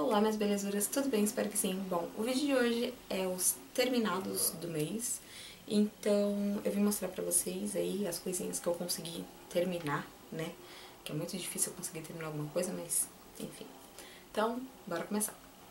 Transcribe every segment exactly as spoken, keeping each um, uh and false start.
Olá, minhas belezuras, tudo bem? Espero que sim. Bom, o vídeo de hoje é os terminados do mês, então eu vim mostrar pra vocês aí as coisinhas que eu consegui terminar, né? Que é muito difícil eu conseguir terminar alguma coisa, mas enfim. Então, bora começar.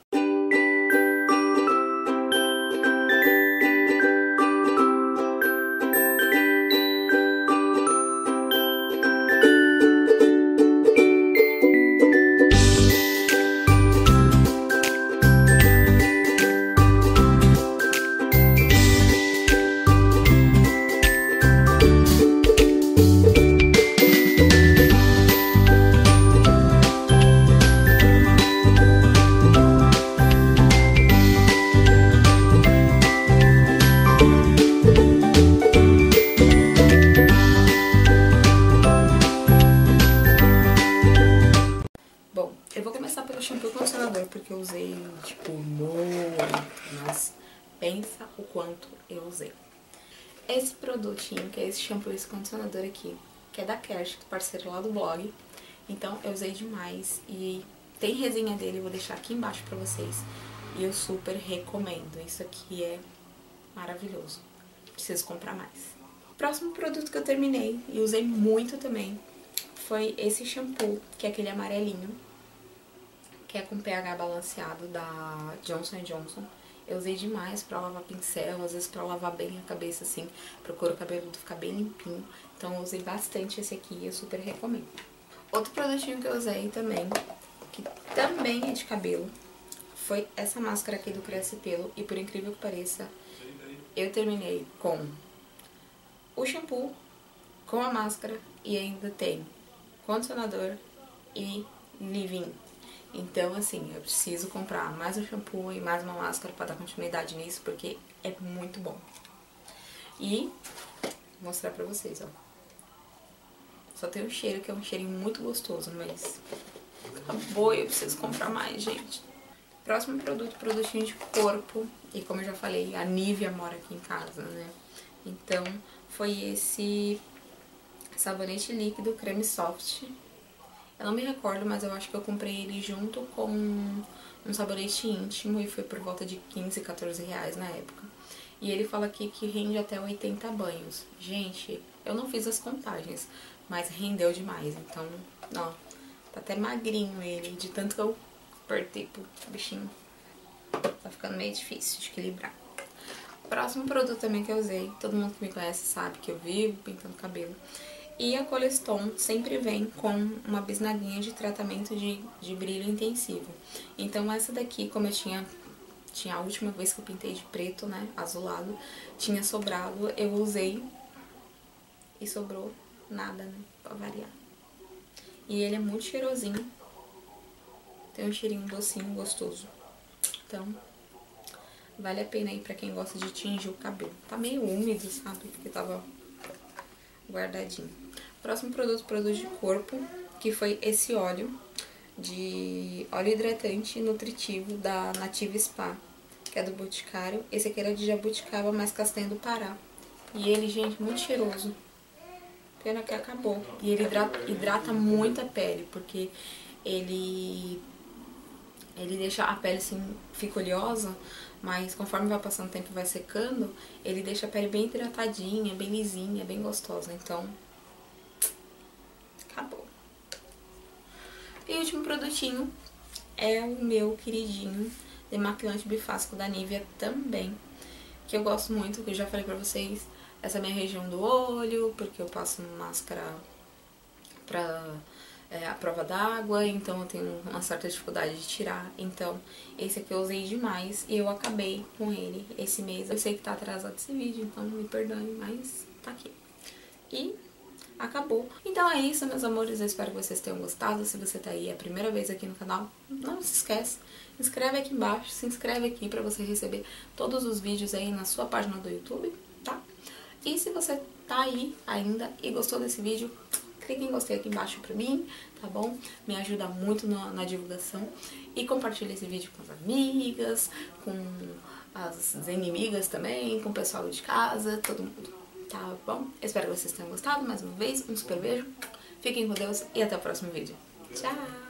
Bom, eu vou começar pelo shampoo e condicionador, porque eu usei, tipo, muito, mas pensa o quanto eu usei. Esse produtinho, que é esse shampoo e esse condicionador aqui, que é da Kersh, parceiro lá do blog, então eu usei demais e tem resenha dele, eu vou deixar aqui embaixo pra vocês. E eu super recomendo, isso aqui é maravilhoso, preciso comprar mais. O próximo produto que eu terminei e usei muito também foi esse shampoo, que é aquele amarelinho, que é com pH balanceado da Johnson and Johnson. Eu usei demais pra lavar pincel, às vezes pra lavar bem a cabeça assim, pro couro cabeludo ficar bem limpinho. Então eu usei bastante esse aqui e eu super recomendo. Outro produtinho que eu usei também, que também é de cabelo, foi essa máscara aqui do Cresce Pelo. E por incrível que pareça, eu terminei com o shampoo, com a máscara e ainda tem condicionador e leave-in. Então, assim, eu preciso comprar mais um shampoo e mais uma máscara pra dar continuidade nisso, porque é muito bom. E vou mostrar pra vocês, ó. Só tem um cheiro, que é um cheirinho muito gostoso, mas acabou e eu preciso comprar mais, gente. Próximo produto, produtinho de corpo. E como eu já falei, a Nivea mora aqui em casa, né? Então, foi esse sabonete líquido creme soft. Eu não me recordo, mas eu acho que eu comprei ele junto com um sabonete íntimo e foi por volta de quinze, quatorze reais na época. E ele fala aqui que rende até oitenta banhos. Gente, eu não fiz as contagens, mas rendeu demais. Então, ó, tá até magrinho ele, de tanto que eu apertei pro bichinho. Tá ficando meio difícil de equilibrar. Próximo produto também que eu usei, todo mundo que me conhece sabe que eu vivo pintando cabelo. E a Coleston sempre vem com uma bisnaguinha de tratamento de, de brilho intensivo. Então essa daqui, como eu tinha, tinha a última vez que eu pintei de preto, né, azulado, tinha sobrado, eu usei e sobrou nada, né, pra variar. E ele é muito cheirosinho, tem um cheirinho docinho, gostoso. Então, vale a pena aí pra quem gosta de tingir o cabelo. Tá meio úmido, sabe, porque tava guardadinho. Próximo produto, produto de corpo, que foi esse óleo de óleo hidratante nutritivo da Nativa Spa, que é do Boticário. Esse aqui era de jabuticaba, mais castanha do Pará. E ele, gente, muito cheiroso. Pena que acabou. E ele hidrata, hidrata muito a pele, porque ele ele deixa a pele assim, fica oleosa, mas conforme vai passando o tempo e vai secando, ele deixa a pele bem hidratadinha, bem lisinha, bem gostosa. Então, acabou. E o último produtinho é o meu queridinho demaquilante bifásico da Nivea também, que eu gosto muito, que eu já falei pra vocês. Essa é a minha região do olho, porque eu passo máscara pra é, a prova d'água, então eu tenho uma certa dificuldade de tirar. Então, esse aqui eu usei demais e eu acabei com ele esse mês. Eu sei que tá atrasado esse vídeo, então me perdoem, mas tá aqui. E acabou. Então é isso, meus amores, eu espero que vocês tenham gostado. Se você tá aí, é a primeira vez aqui no canal, não se esquece, se inscreve aqui embaixo, se inscreve aqui pra você receber todos os vídeos aí na sua página do YouTube, tá? E se você tá aí ainda e gostou desse vídeo, clique em gostei aqui embaixo pra mim, tá bom? Me ajuda muito na, na divulgação. E compartilhe esse vídeo com as amigas, com as inimigas também, com o pessoal de casa, todo mundo, tá bom? Espero que vocês tenham gostado. Mais uma vez, um super beijo. Fiquem com Deus e até o próximo vídeo. Tchau!